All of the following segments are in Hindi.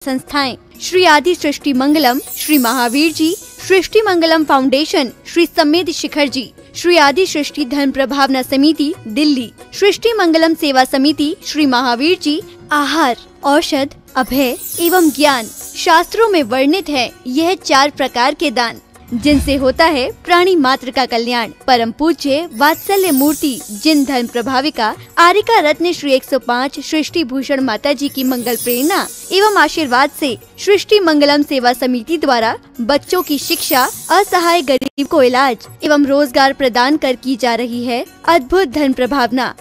संस्थाएं श्री आदि सृष्टि मंगलम, श्री महावीर जी, सृष्टि मंगलम फाउंडेशन, श्री समेत शिखर जी, श्री आदि सृष्टि धर्म प्रभावना समिति दिल्ली, सृष्टि मंगलम सेवा समिति, श्री महावीर जी। आहार, औषध, अभय एवं ज्ञान शास्त्रों में वर्णित है यह 4 प्रकार के दान, जिनसे होता है प्राणी मात्र का कल्याण। परम पूज्य वात्सल्य मूर्ति जिन धर्म प्रभाविका आरिका रत्न श्री 105 सृष्टि भूषण माता जी की मंगल प्रेरणा एवं आशीर्वाद से सृष्टि मंगलम सेवा समिति द्वारा बच्चों की शिक्षा, असहाय गरीब को इलाज एवं रोजगार प्रदान कर की जा रही है अद्भुत धर्म प्रभावना।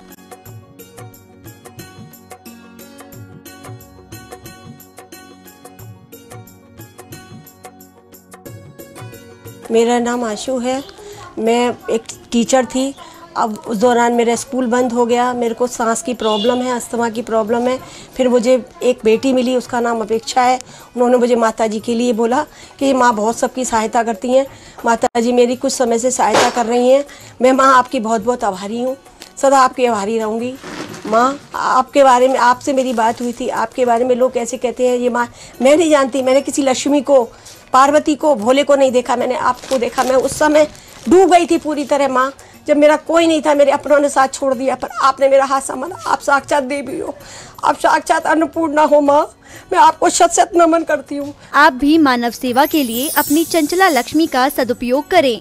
मेरा नाम आशु है। मैं एक टीचर थी। अब उस दौरान मेरा स्कूल बंद हो गया। मेरे को सांस की प्रॉब्लम है, अस्थमा की प्रॉब्लम है। फिर मुझे एक बेटी मिली, उसका नाम अपेक्षा है। उन्होंने मुझे माताजी के लिए बोला कि माँ बहुत सबकी सहायता करती हैं, माताजी मेरी कुछ समय से सहायता कर रही हैं। मैं माँ आपकी बहुत बहुत आभारी हूँ, सदा आपकी आभारी रहूँगी। माँ आपके बारे में, आपसे मेरी बात हुई थी, आपके बारे में लोग कैसे कहते हैं ये माँ, मैं नहीं जानती। मैंने किसी लक्ष्मी को, पार्वती को, भोले को नहीं देखा, मैंने आपको देखा। मैं उस समय डूब गई थी पूरी तरह माँ, जब मेरा कोई नहीं था, मेरे अपनों ने साथ छोड़ दिया, पर आपने मेरा हाथ संभाला। आप साक्षात देवी हो, आप साक्षात अन्नपूर्णा हो माँ, मैं आपको शत शत नमन करती हूँ। आप भी मानव सेवा के लिए अपनी चंचला लक्ष्मी का सदुपयोग करें।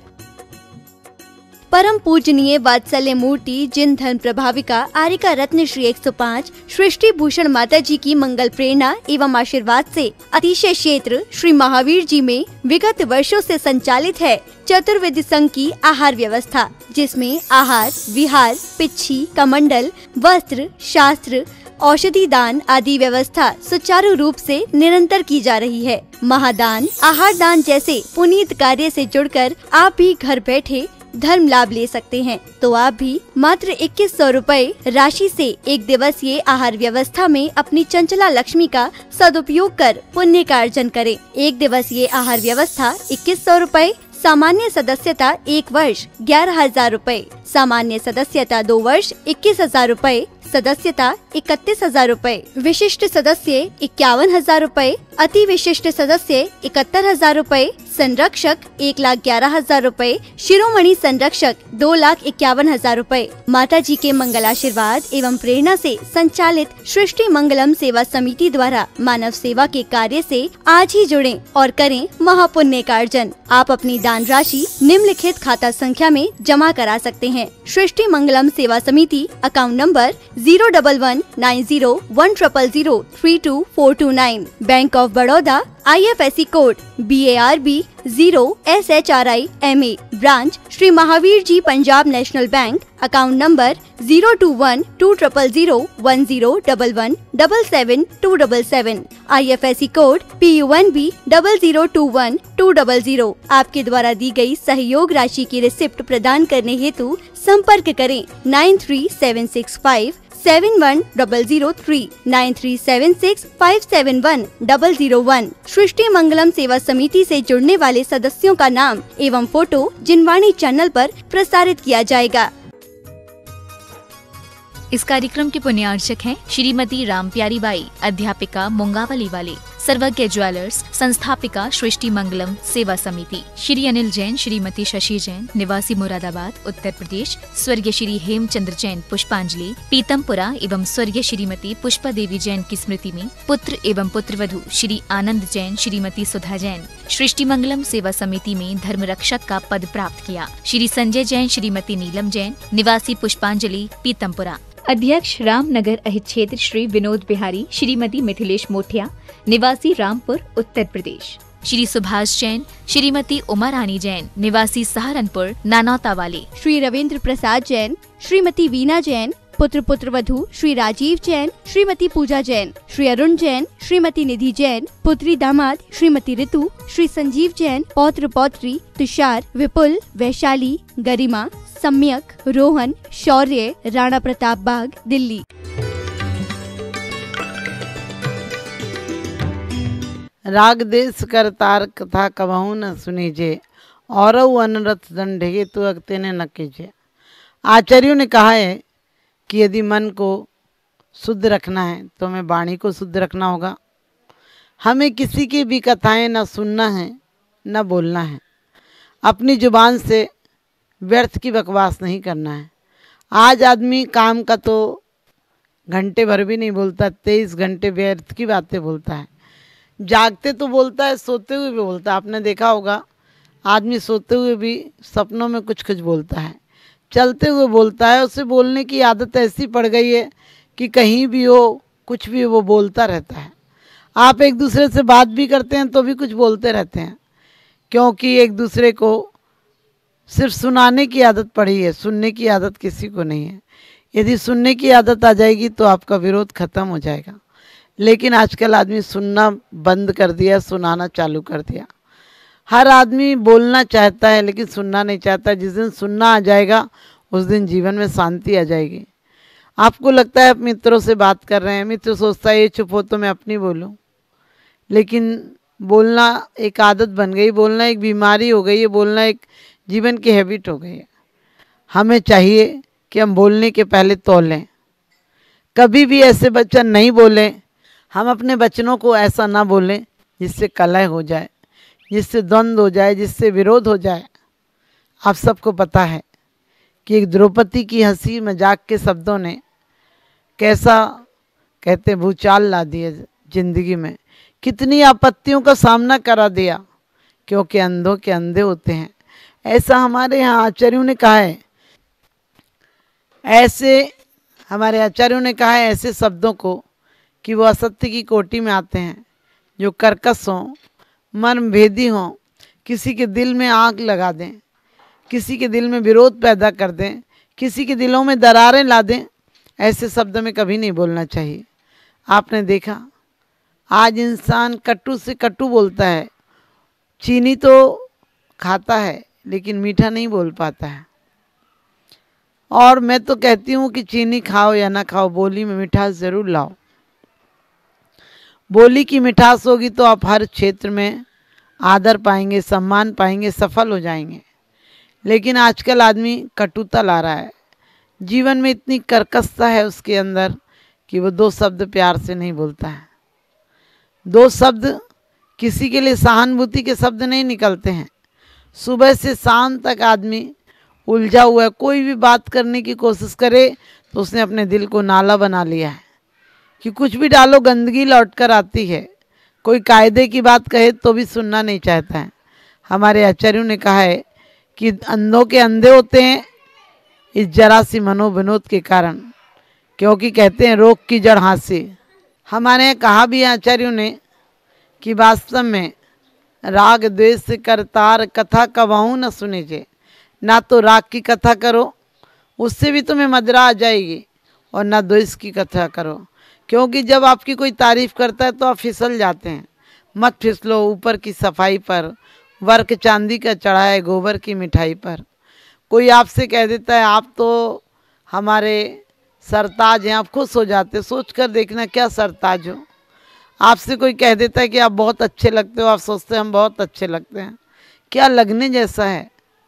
परम पूजनीय वात्सल्य मूर्ति जिन धर्म प्रभाविका आरिका रत्न श्री 105 सृष्टि भूषण माता जी की मंगल प्रेरणा एवं आशीर्वाद से अतिशय क्षेत्र श्री महावीर जी में विगत वर्षों से संचालित है चतुर्विध संघ की आहार व्यवस्था, जिसमें आहार, विहार, पिच्छी, कमंडल, वस्त्र, शास्त्र, औषधि दान आदि व्यवस्था सुचारू रूप से निरंतर की जा रही है। महादान, आहार दान जैसे पुनीत कार्य से जुड़कर आप भी घर बैठे धर्म लाभ ले सकते हैं। तो आप भी मात्र 2100 रुपए राशि से 1 दिवसीय आहार व्यवस्था में अपनी चंचला लक्ष्मी का सदुपयोग कर पुण्य का अर्जन करें। 1 दिवसीय आहार व्यवस्था 2100 रुपए, सामान्य सदस्यता 1 वर्ष 11,000 रुपए, सामान्य सदस्यता 2 वर्ष 21,000 रुपए, सदस्यता 31,000 रुपए, विशिष्ट सदस्य 51,000 रुपए, अति विशिष्ट सदस्य 71,000 रुपए, संरक्षक 1,11,000 रुपए, शिरोमणि संरक्षक 2,51,000 रुपए। माता जी के मंगल आशीर्वाद एवं प्रेरणा से संचालित सृष्टि मंगलम सेवा समिति द्वारा मानव सेवा के कार्य से आज ही जुड़ें और करें महापुण्य का अर्जन। आप अपनी दान राशि निम्नलिखित खाता संख्या में जमा करा सकते हैं। सृष्टि Mangalam Seva Samiti, account number 0119010003249, Bank of Baroda, IFSC code BARB 0SHRIMA, branch Shri Mahavir ji Punjab National Bank, account number 0212000117777, IFSC code PUNB 0021200। आपके द्वारा दी गई सहयोग राशि की रिसिप्ट प्रदान करने हेतु संपर्क करें 9376571003, 9376571001। सृष्टि मंगलम सेवा समिति से जुड़ने वाले सदस्यों का नाम एवं फोटो जिनवाणी चैनल पर प्रसारित किया जाएगा। इस कार्यक्रम के पुण्यार्चक हैं श्रीमती राम प्यारी बाई, अध्यापिका मुंगावली वाले, सर्वज्ञ ज्वेलर्स, संस्थापिका सृष्टि मंगलम सेवा समिति, श्री अनिल जैन, श्रीमती शशि जैन, निवासी मुरादाबाद उत्तर प्रदेश, स्वर्गीय श्री हेमचंद्र जैन पुष्पांजलि, पीतमपुरा एवं स्वर्गीय श्रीमती पुष्पा देवी जैन की स्मृति में पुत्र एवं पुत्रवधू श्री आनंद जैन, श्रीमती सुधा जैन सृष्टि मंगलम सेवा समिति में धर्म रक्षक का पद प्राप्त किया। श्री संजय जैन, श्रीमती नीलम जैन, निवासी पुष्पांजलि पीतमपुरा। अध्यक्ष रामनगर अहित क्षेत्र श्री विनोद बिहारी, श्रीमती मिथिलेश मोठिया, निवासी रामपुर उत्तर प्रदेश। श्री सुभाष जैन, श्रीमती उमा रानी जैन, निवासी सहारनपुर नानौता वाले। श्री रविंद्र प्रसाद जैन, श्रीमती वीना जैन, पुत्र पुत्रवधू श्री राजीव जैन, श्रीमती पूजा जैन, श्री अरुण जैन, श्रीमती निधि जैन, पुत्री दामाद श्रीमती ऋतु, श्री संजीव जैन, पौत्र पौत्री तुषार, विपुल, वैशाली, गरिमा, सम्यक, रोहन, शौर्य, राणा प्रताप बाग, दिल्ली। राग देश करतार कथा कबहू न सुनीजे, और अनरथ दंड हेतु अगते ने न कीजिए। आचार्यों ने कहा है कि यदि मन को शुद्ध रखना है तो हमें वाणी को शुद्ध रखना होगा, हमें किसी की भी कथाएं ना सुनना है ना बोलना है। अपनी जुबान से व्यर्थ की बकवास नहीं करना है। आज आदमी काम का तो घंटे भर भी नहीं बोलता, 23 घंटे व्यर्थ की बातें बोलता है। जागते तो बोलता है, सोते हुए भी बोलता है। आपने देखा होगा आदमी सोते हुए भी सपनों में कुछ कुछ बोलता है, चलते हुए बोलता है। उसे बोलने की आदत ऐसी पड़ गई है कि कहीं भी हो कुछ भी वो बोलता रहता है। आप एक दूसरे से बात भी करते हैं तो भी कुछ बोलते रहते हैं, क्योंकि एक दूसरे को सिर्फ सुनाने की आदत पड़ी है, सुनने की आदत किसी को नहीं है। यदि सुनने की आदत आ जाएगी तो आपका विरोध खत्म हो जाएगा। लेकिन आजकल आदमी सुनना बंद कर दिया, सुनाना चालू कर दिया। हर आदमी बोलना चाहता है लेकिन सुनना नहीं चाहता। जिस दिन सुनना आ जाएगा उस दिन जीवन में शांति आ जाएगी। आपको लगता है आप मित्रों से बात कर रहे हैं, मित्र सोचता है ये चुप हो तो मैं अपनी बोलूं, लेकिन बोलना एक आदत बन गई, बोलना एक बीमारी हो गई है, बोलना एक जीवन की हैबिट हो गई है। हमें चाहिए कि हम बोलने के पहले तौलें, कभी भी ऐसे वचन नहीं बोलें। हम अपने वचनों को ऐसा ना बोलें जिससे कलह हो जाए, जिससे द्वंद्व हो जाए, जिससे विरोध हो जाए। आप सबको पता है कि एक द्रौपदी की हंसी मजाक के शब्दों ने कैसा कहते भूचाल ला दिया जिंदगी में, कितनी आपत्तियों का सामना करा दिया, क्योंकि अंधों के अंधे होते हैं। ऐसा हमारे यहाँ आचार्यों ने कहा है, ऐसे हमारे आचार्यों ने कहा है ऐसे शब्दों को कि वो असत्य की कोटि में आते हैं, जो कर्कश हों, मर्मभेदी हों, किसी के दिल में आग लगा दें, किसी के दिल में विरोध पैदा कर दें, किसी के दिलों में दरारें ला दें। ऐसे शब्द में कभी नहीं बोलना चाहिए। आपने देखा आज इंसान कटु से कटु बोलता है, चीनी तो खाता है लेकिन मीठा नहीं बोल पाता है। और मैं तो कहती हूँ कि चीनी खाओ या ना खाओ, बोली में मिठास ज़रूर लाओ। बोली की मिठास होगी तो आप हर क्षेत्र में आदर पाएंगे, सम्मान पाएंगे, सफल हो जाएंगे। लेकिन आजकल आदमी कटुता ला रहा है, जीवन में इतनी कर्कशता है उसके अंदर कि वो 2 शब्द प्यार से नहीं बोलता है। 2 शब्द किसी के लिए सहानुभूति के शब्द नहीं निकलते हैं। सुबह से शाम तक आदमी उलझा हुआ है, कोई भी बात करने की कोशिश करे तो उसने अपने दिल को नाला बना लिया है कि कुछ भी डालो गंदगी लौट कर आती है। कोई कायदे की बात कहे तो भी सुनना नहीं चाहता है। हमारे आचार्यों ने कहा है कि अंधों के अंधे होते हैं इस जरा सी मनोविनोद के कारण, क्योंकि कहते हैं रोग की जड़ हांसी। हमारे यहाँ कहा भी है आचार्यों ने कि वास्तव में राग द्वेष से करतार कथा कवाऊँ न सुनीजे। ना तो राग की कथा करो, उससे भी तुम्हें मदरा आ जाएगी, और ना द्वेष की कथा करो, क्योंकि जब आपकी कोई तारीफ करता है तो आप फिसल जाते हैं। मत फिसलो ऊपर की सफाई पर, वर्क चांदी का चढ़ा है गोबर की मिठाई पर। कोई आपसे कह देता है आप तो हमारे सरताज हैं, आप खुश हो जाते। सोच कर देखना क्या सरताज हो। आपसे कोई कह देता है कि आप बहुत अच्छे लगते हो, आप सोचते हैं हम बहुत अच्छे लगते हैं। क्या लगने जैसा है?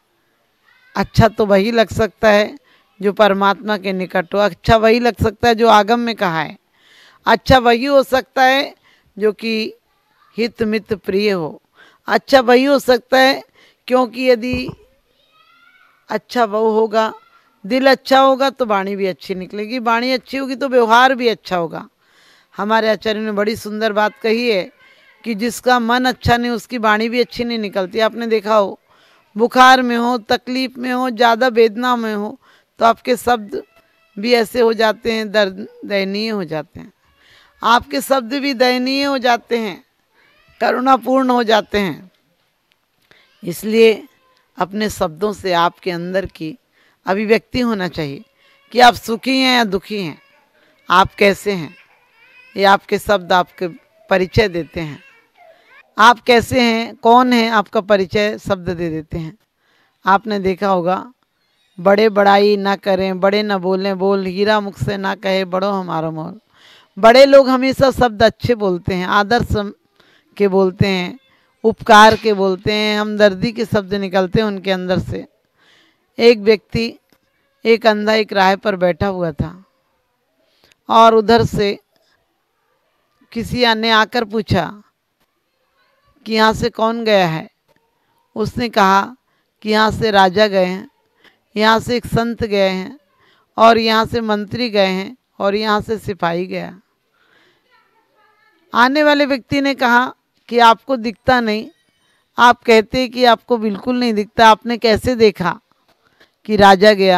अच्छा तो वही लग सकता है जो परमात्मा के निकट हो, अच्छा वही लग सकता है जो आगम में कहा है, अच्छा वही हो सकता है जो कि हित मित प्रिय हो, अच्छा वही हो सकता है क्योंकि यदि अच्छा वो होगा, दिल अच्छा होगा तो वाणी भी अच्छी निकलेगी, वाणी अच्छी होगी तो व्यवहार भी अच्छा होगा। हमारे आचार्य ने बड़ी सुंदर बात कही है कि जिसका मन अच्छा नहीं उसकी वाणी भी अच्छी नहीं निकलती। आपने देखा हो बुखार में हो, तकलीफ में हो, ज़्यादा वेदना में हो तो आपके शब्द भी ऐसे हो जाते हैं, दर्द दयनीय हो जाते हैं। आपके शब्द भी दयनीय हो जाते हैं, करुणापूर्ण हो जाते हैं। इसलिए अपने शब्दों से आपके अंदर की अभिव्यक्ति होना चाहिए कि आप सुखी हैं या दुखी हैं, आप कैसे हैं। ये आपके शब्द आपके परिचय देते हैं। आप कैसे हैं, कौन हैं, आपका परिचय शब्द दे देते हैं। आपने देखा होगा बड़े बड़ाई ना करें, बड़े ना बोलें, बोल हीरा मुख से ना कहे बड़ो हमारा मोल। बड़े लोग हमेशा शब्द अच्छे बोलते हैं, आदर के बोलते हैं, उपकार के बोलते हैं, हमदर्दी के शब्द निकलते हैं उनके अंदर से। एक व्यक्ति, एक अंधा एक राह पर बैठा हुआ था और उधर से किसी ने आकर पूछा कि यहाँ से कौन गया है। उसने कहा कि यहाँ से राजा गए हैं, यहाँ से एक संत गए हैं, और यहाँ से मंत्री गए हैं, और यहाँ से सिपाही गया। आने वाले व्यक्ति ने कहा कि आपको दिखता नहीं, आप कहते हैं कि आपको बिल्कुल नहीं दिखता, आपने कैसे देखा कि राजा गया,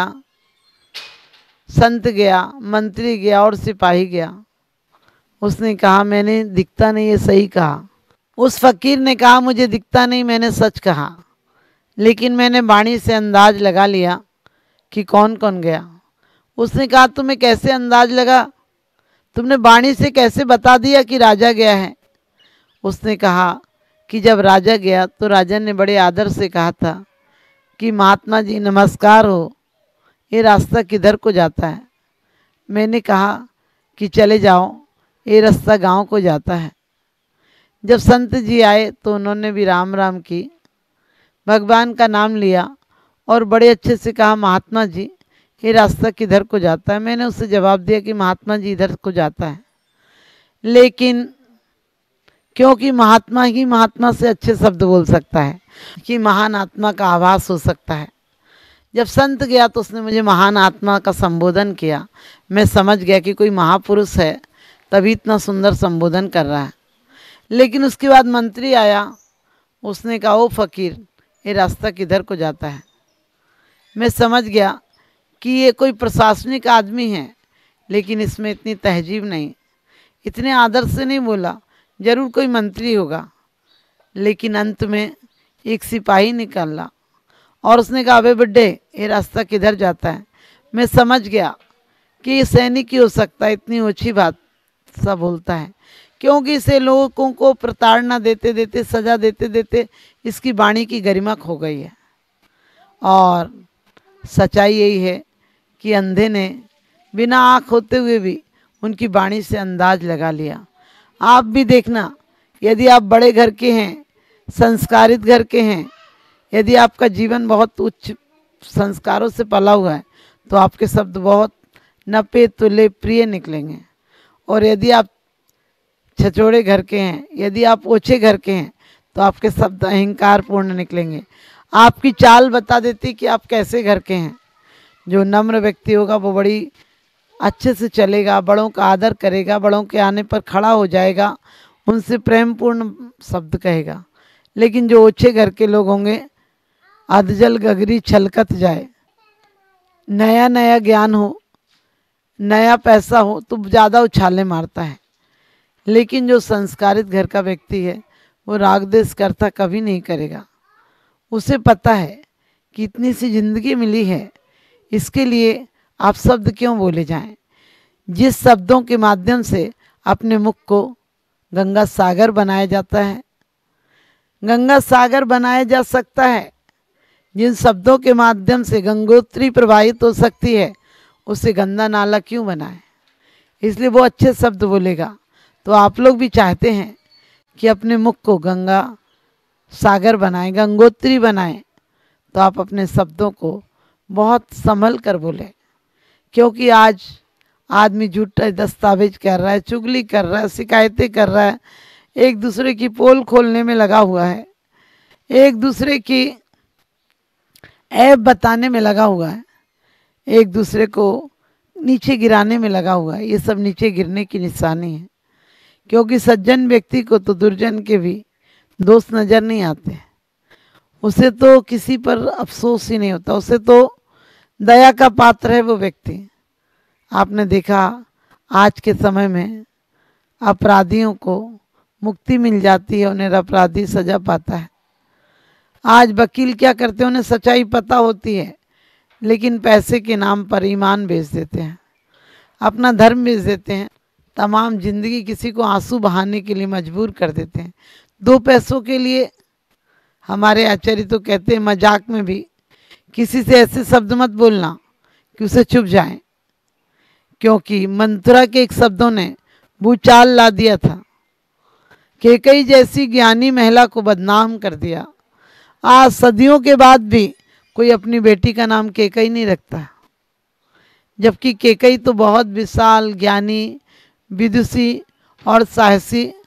संत गया, मंत्री गया और सिपाही गया। उसने कहा मैंने दिखता नहीं, ये सही कहा। उस फकीर ने कहा मुझे दिखता नहीं, मैंने सच कहा, लेकिन मैंने वाणी से अंदाज लगा लिया कि कौन कौन गया। उसने कहा तुम्हें कैसे अंदाज लगा, तुमने वाणी से कैसे बता दिया कि राजा गया है। उसने कहा कि जब राजा गया तो राजा ने बड़े आदर से कहा था कि महात्मा जी नमस्कार हो, ये रास्ता किधर को जाता है। मैंने कहा कि चले जाओ, ये रास्ता गांव को जाता है। जब संत जी आए तो उन्होंने भी राम राम की, भगवान का नाम लिया और बड़े अच्छे से कहा महात्मा जी ये रास्ता किधर को जाता है। मैंने उससे जवाब दिया कि महात्मा जी इधर को जाता है, लेकिन क्योंकि महात्मा ही महात्मा से अच्छे शब्द बोल सकता है कि महान आत्मा का आभास हो सकता है। जब संत गया तो उसने मुझे महान आत्मा का संबोधन किया। मैं समझ गया कि कोई महापुरुष है, तभी इतना सुंदर संबोधन कर रहा है। लेकिन उसके बाद मंत्री आया, उसने कहा ओ फकीर ये रास्ता किधर को जाता है। मैं समझ गया कि ये कोई प्रशासनिक आदमी है, लेकिन इसमें इतनी तहजीब नहीं, इतने आदर से नहीं बोला, जरूर कोई मंत्री होगा। लेकिन अंत में एक सिपाही निकाला और उसने कहा अबे बुड्ढे ये रास्ता किधर जाता है। मैं समझ गया कि ये सैनिक ही हो सकता है, इतनी ऊंची बात सा बोलता है, क्योंकि इसे लोगों को प्रताड़ना देते देते, सजा देते देते इसकी वाणी की गरिमा खो गई है। और सच्चाई यही है कि अंधे ने बिना आँख होते हुए भी उनकी वाणी से अंदाज लगा लिया। आप भी देखना, यदि आप बड़े घर के हैं, संस्कारित घर के हैं, यदि आपका जीवन बहुत उच्च संस्कारों से पला हुआ है तो आपके शब्द बहुत नपे तुले प्रिय निकलेंगे। और यदि आप छचोड़े घर के हैं, यदि आप ओछे घर के हैं तो आपके शब्द अहंकार पूर्ण निकलेंगे। आपकी चाल बता देती कि आप कैसे घर के हैं। जो नम्र व्यक्ति होगा वो बड़ी अच्छे से चलेगा, बड़ों का आदर करेगा, बड़ों के आने पर खड़ा हो जाएगा, उनसे प्रेमपूर्ण शब्द कहेगा। लेकिन जो ओछे घर के लोग होंगे, अधजल गगरी छलकत जाए, नया नया ज्ञान हो, नया पैसा हो तो ज़्यादा उछाले मारता है। लेकिन जो संस्कारित घर का व्यक्ति है वो राग द्वेष करता कभी नहीं करेगा। उसे पता है कि इतनी सी जिंदगी मिली है, इसके लिए आप शब्द क्यों बोले जाएं। जिस शब्दों के माध्यम से अपने मुख को गंगा सागर बनाया जाता है, गंगा सागर बनाया जा सकता है, जिन शब्दों के माध्यम से गंगोत्री प्रवाहित हो सकती है, उसे गंदा नाला क्यों बनाए। इसलिए वो अच्छे शब्द बोलेगा। तो आप लोग भी चाहते हैं कि अपने मुख को गंगा सागर बनाएं, गंगोत्री बनाएं, तो आप अपने शब्दों को बहुत संभल कर बोलें। क्योंकि आज आदमी झूठा दस्तावेज कर रहा है, चुगली कर रहा है, शिकायतें कर रहा है, एक दूसरे की पोल खोलने में लगा हुआ है, एक दूसरे की ऐब बताने में लगा हुआ है, एक दूसरे को नीचे गिराने में लगा हुआ है। ये सब नीचे गिरने की निशानी है। क्योंकि सज्जन व्यक्ति को तो दुर्जन के भी दोष नज़र नहीं आते, उसे तो किसी पर अफसोस ही नहीं होता, उसे तो दया का पात्र है वो व्यक्ति। आपने देखा आज के समय में अपराधियों को मुक्ति मिल जाती है, उन्हें अपराधी सजा पाता है। आज वकील क्या करते हैं, उन्हें सच्चाई पता होती है, लेकिन पैसे के नाम पर ईमान बेच देते हैं, अपना धर्म बेच देते हैं, तमाम जिंदगी किसी को आंसू बहाने के लिए मजबूर कर देते हैं। 2 पैसों के लिए हमारे आचार्य तो कहते हैं मजाक में भी, किसी से ऐसे शब्द मत बोलना कि उसे चुप जाए, क्योंकि मंथरा के एक शब्दों ने भूचाल ला दिया था। कैकेयी जैसी ज्ञानी महिला को बदनाम कर दिया। आज सदियों के बाद भी कोई अपनी बेटी का नाम कैकेयी नहीं रखता, जबकि कैकेयी तो बहुत विशाल ज्ञानी, विदुषी और साहसी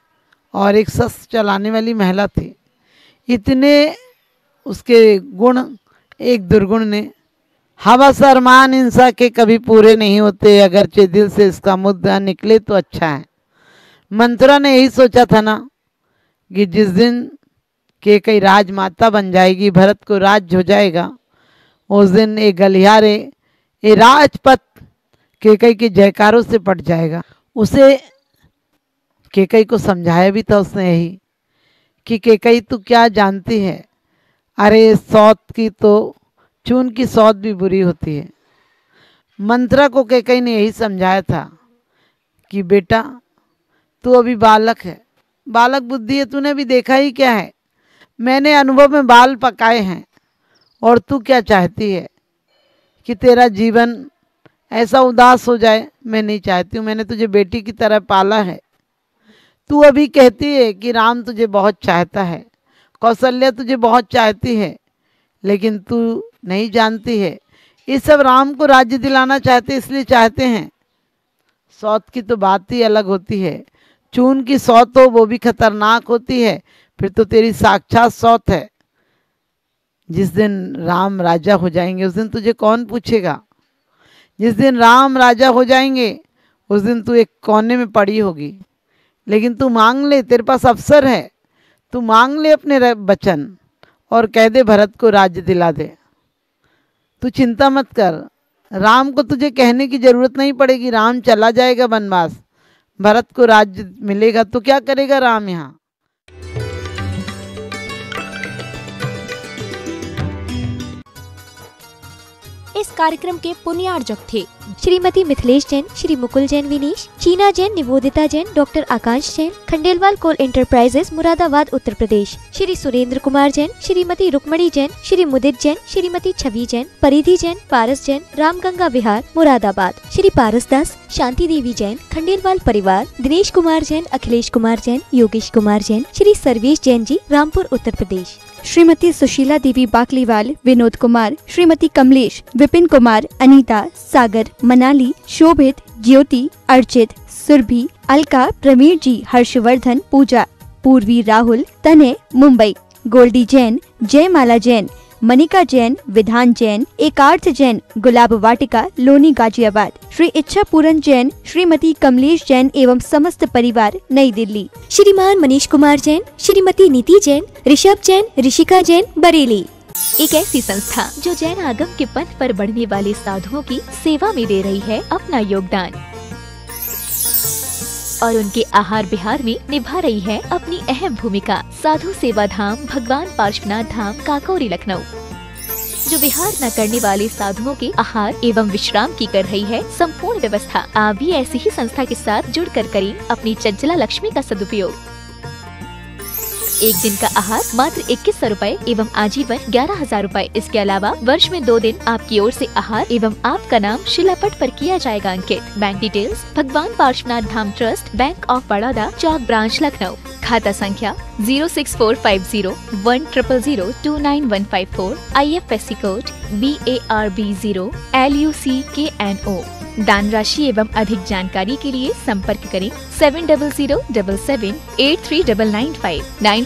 और एक शस्त्र चलाने वाली महिला थी। इतने उसके गुण एक दुर्गुण ने, हवस अरमान इंसान के कभी पूरे नहीं होते, अगरचे दिल से इसका मुद्दा निकले तो अच्छा है। मंथरा ने यही सोचा था ना कि जिस दिन कैकेयी राजमाता बन जाएगी, भरत को राज्य हो जाएगा, उस दिन एक गलियारे ये राजपथ कैकेयी के जयकारों से पट जाएगा। उसे कैकेयी को समझाया भी था उसने यही कि कैकेयी तू क्या जानती है, अरे सौत की तो चून की सौत भी बुरी होती है। मंथरा को कैकेयी ने यही समझाया था कि बेटा तू अभी बालक है, बालक बुद्धि है, तूने भी देखा ही क्या है, मैंने अनुभव में बाल पकाए हैं, और तू क्या चाहती है कि तेरा जीवन ऐसा उदास हो जाए? मैं नहीं चाहती हूँ, मैंने तुझे बेटी की तरह पाला है। तू अभी कहती है कि राम तुझे बहुत चाहता है, कौशल्या तुझे बहुत चाहती है, लेकिन तू नहीं जानती है ये सब राम को राज्य दिलाना चाहते इसलिए चाहते हैं। सौत की तो बात ही अलग होती है, चून की सौत हो वो भी खतरनाक होती है, फिर तो तेरी साक्षात सौत है। जिस दिन राम राजा हो जाएंगे उस दिन तुझे कौन पूछेगा? जिस दिन राम राजा हो जाएंगे उस दिन तू एक कोने में पड़ी होगी, लेकिन तू मांग ले, तेरे पास अवसर है, तू मांग ले अपने वचन और कह दे भरत को राज्य दिला दे। तू चिंता मत कर, राम को तुझे कहने की जरूरत नहीं पड़ेगी, राम चला जाएगा वनवास, भरत को राज्य मिलेगा, तो क्या करेगा राम यहाँ? इस कार्यक्रम के पुण्यार्जक थे Shrimati Mithilesh Jain, Shri Mukul Jain Vinish, Cheena Jain, Nivodita Jain, doctor Akash Jain, Khandelwal Coal Enterprises Moradabad Uttar Pradesh, Shri Surendra Kumar Jain, Shrimati Rukmani Jain, Shri Mudit Jain, Shrimati Chhavi Jain, Paridhi Jain, Paras Jain, Ramganga विहार मुरादाबाद, श्री पारस दास, शांति देवी जैन, खंडेलवाल परिवार, दिनेश कुमार जैन, अखिलेश कुमार जैन, योगेश कुमार जैन, श्री सर्वेश जैन जी, रामपुर उत्तर प्रदेश, श्रीमती सुशीला देवी बाकलीवाल, विनोद कुमार, श्रीमती कमलेश, विपिन कुमार, अनीता, सागर, मनाली, शोभित, ज्योति, अर्चित, सुरभि, अलका, प्रवीण जी, हर्षवर्धन, पूजा, पूर्वी, राहुल, तने, मुंबई, गोल्डी जैन, जयमाला जैन, मनिका जैन, विधान जैन, एकार्थ जैन, गुलाब वाटिका, लोनी, गाजियाबाद, श्री इच्छा पूरन जैन, श्रीमती कमलेश जैन एवं समस्त परिवार, नई दिल्ली, श्रीमान मनीष कुमार जैन, श्रीमती नीति जैन, ऋषभ जैन, ऋषिका जैन, बरेली। एक ऐसी संस्था जो जैन आगम के पथ पर बढ़ने वाले साधुओं की सेवा में दे रही है अपना योगदान और उनके आहार विहार में निभा रही है अपनी अहम भूमिका। साधु सेवा धाम भगवान पार्श्वनाथ धाम, काकोरी, लखनऊ, जो विहार न करने वाले साधुओं के आहार एवं विश्राम की कर रही है संपूर्ण व्यवस्था। आप भी ऐसी ही संस्था के साथ जुड़कर करें अपनी चंचला लक्ष्मी का सदुपयोग। एक दिन का आहार मात्र 2100 रूपए एवं आजीवन 11,000 रूपए। इसके अलावा वर्ष में 2 दिन आपकी ओर से आहार एवं आपका नाम शिलापट पर किया जाएगा अंकित। Bank details Bhagwan Parshvanath Dham Trust, Bank of Baroda, Chowk branch, Lucknow. खाता संख्या 064501000299154। IFSC code BARB0 LUCKNO। दान राशि एवं अधिक जानकारी के लिए संपर्क करें 7007783995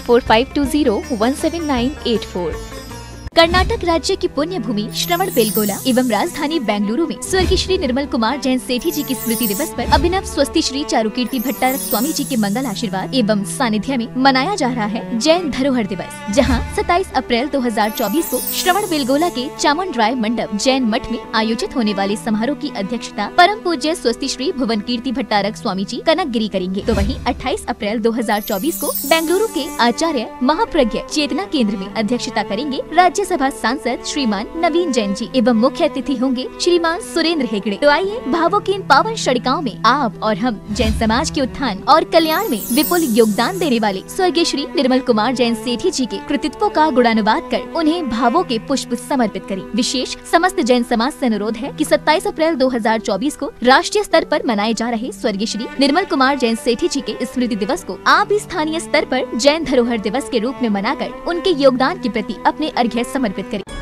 9452017984। कर्नाटक राज्य की पुण्य भूमि श्रवण बेलगोला एवं राजधानी बेंगलुरु में स्वर्गीय श्री निर्मल कुमार जैन सेठी जी की स्मृति दिवस पर अभिनव स्वस्ति श्री चारुकीर्ति भट्टारक स्वामी जी के मंगल आशीर्वाद एवं सानिध्य में मनाया जा रहा है जैन धरोहर दिवस, जहां 27 अप्रैल 2024 को श्रवण बेलगोला के चामुंडराय मंडप जैन मठ में आयोजित होने वाले समारोह की अध्यक्षता परम पूज्य स्वस्ति श्री भुवन कीर्ति भट्टारक स्वामी जी कनकगिरी करेंगे। तो वहीं 28 अप्रैल 2024 को बेंगलुरु के आचार्य महाप्रज्ञ चेतना केंद्र में अध्यक्षता करेंगे राज्यसभा सांसद श्रीमान नवीन जैन जी एवं मुख्य अतिथि होंगे श्रीमान सुरेंद्र हेगड़े। तो आइए भावों की इन पावन क्षणिकाओं में आप और हम जैन समाज के उत्थान और कल्याण में विपुल योगदान देने वाले स्वर्गीय श्री निर्मल कुमार जैन सेठी जी के कृतित्वों का गुणानुवाद कर उन्हें भावों के पुष्प समर्पित करें। विशेष समस्त जैन समाज से अनुरोध है कि 27 अप्रैल 2024 को राष्ट्रीय स्तर पर मनाए जा रहे स्वर्गीय श्री निर्मल कुमार जैन सेठी जी के स्मृति दिवस को आप भी स्थानीय स्तर पर जैन धरोहर दिवस के रूप में मनाकर उनके योगदान के प्रति अपने अर्घ्य समर्पित करें।